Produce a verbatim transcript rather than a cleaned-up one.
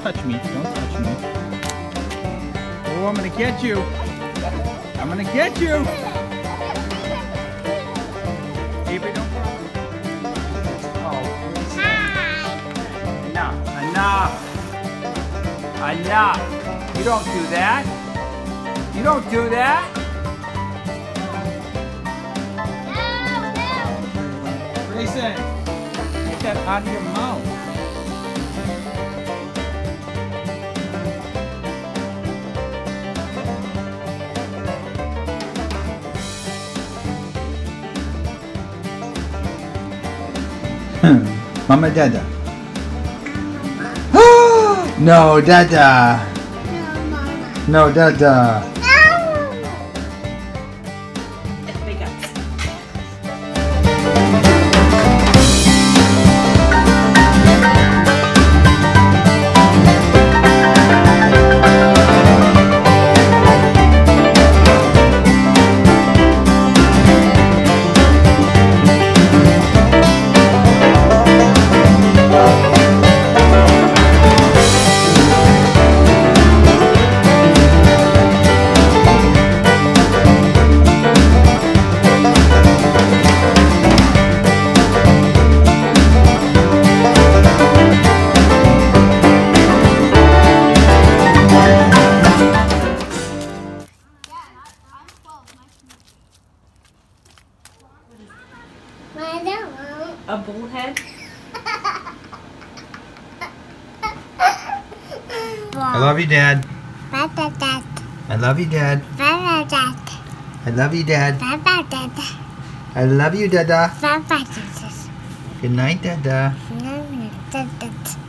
touch me. Don't touch me. Oh, I'm gonna get you. I'm gonna get you. Avery, don't go. Oh. Enough. Enough. Enough. You don't do that. You don't do that. Grayson, get that out of your mouth. Mama Dada. No, Dada. No, Dada. A bullhead? I love you, Dad. I love you, Dad. I love you, Dad. I love you, Dada. Good night, Dada.